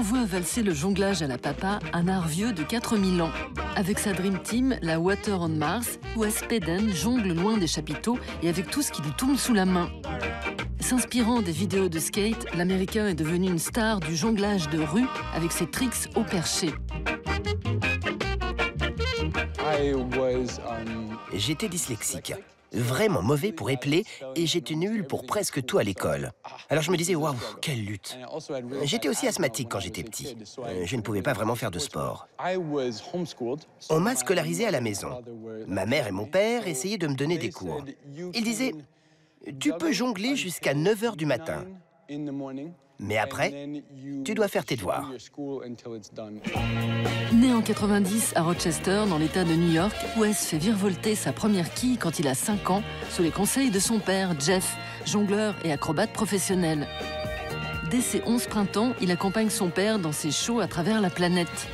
envoie valser le jonglage à la papa, un art vieux de 4000 ans. Avec sa Dream Team, la Water on Mars, Wes Peden jongle loin des chapiteaux et avec tout ce qui lui tombe sous la main. S'inspirant des vidéos de skate, l'Américain est devenu une star du jonglage de rue avec ses tricks au perché. J'étais dyslexique, vraiment mauvais pour épeler et j'étais nul pour presque tout à l'école. Alors je me disais, waouh, quelle lutte. J'étais aussi asthmatique quand j'étais petit. Je ne pouvais pas vraiment faire de sport. On m'a scolarisé à la maison. Ma mère et mon père essayaient de me donner des cours. Ils disaient, tu peux jongler jusqu'à 9 h du matin. Mais après, tu dois faire tes devoirs. Né en 90 à Rochester, dans l'État de New York, Wes fait virevolter sa première quille quand il a 5 ans, sous les conseils de son père, Jeff, jongleur et acrobate professionnel. Dès ses 11 printemps, il accompagne son père dans ses shows à travers la planète.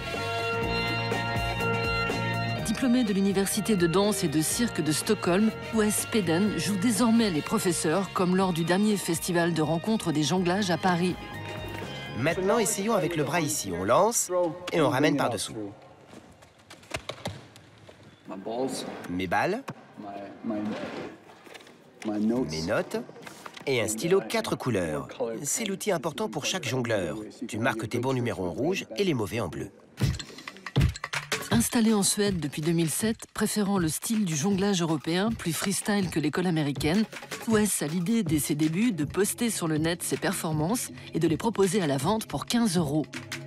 Diplômé de l'université de danse et de cirque de Stockholm, Wes Peden joue désormais les professeurs, comme lors du dernier festival de rencontres des jonglages à Paris. Maintenant, essayons avec le bras ici. On lance et on ramène par-dessous. Mes balles, mes notes et un stylo 4 couleurs. C'est l'outil important pour chaque jongleur. Tu marques tes bons numéros en rouge et les mauvais en bleu. Installé en Suède depuis 2007, préférant le style du jonglage européen, plus freestyle que l'école américaine, Wes a l'idée dès ses débuts de poster sur le net ses performances et de les proposer à la vente pour 15 €.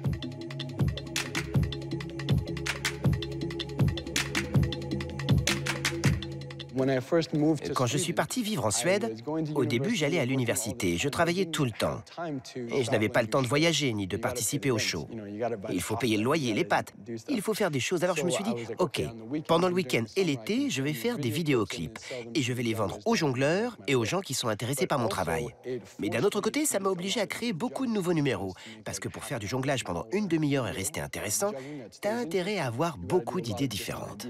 Quand je suis parti vivre en Suède, au début, j'allais à l'université. Je travaillais tout le temps. Et je n'avais pas le temps de voyager ni de participer aux shows. Il faut payer le loyer, les pâtes. Il faut faire des choses. Alors je me suis dit, OK, pendant le week-end et l'été, je vais faire des vidéoclips. Et je vais les vendre aux jongleurs et aux gens qui sont intéressés par mon travail. Mais d'un autre côté, ça m'a obligé à créer beaucoup de nouveaux numéros. Parce que pour faire du jonglage pendant une demi-heure et rester intéressant, t'as intérêt à avoir beaucoup d'idées différentes.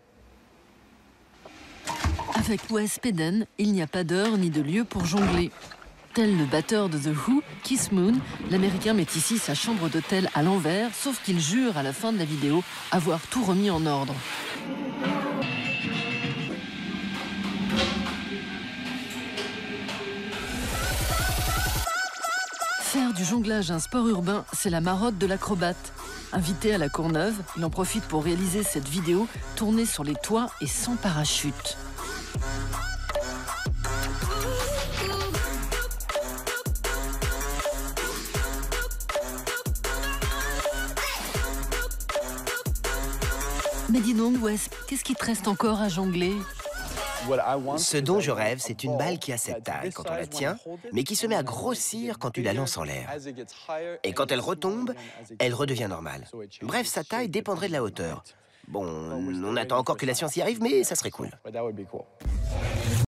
Avec Wes Peden, il n'y a pas d'heure ni de lieu pour jongler. Tel le batteur de The Who, Keith Moon, l'Américain met ici sa chambre d'hôtel à l'envers, sauf qu'il jure à la fin de la vidéo avoir tout remis en ordre. Faire du jonglage un sport urbain, c'est la marotte de l'acrobate. Invité à la Courneuve, il en profite pour réaliser cette vidéo tournée sur les toits et sans parachute. Mais dis donc, Wes, qu'est-ce qui te reste encore à jongler? Ce dont je rêve, c'est une balle qui a cette taille quand on la tient, mais qui se met à grossir quand tu la lances en l'air. Et quand elle retombe, elle redevient normale. Bref, sa taille dépendrait de la hauteur. Bon, on attend encore que la science y arrive, mais ça serait cool.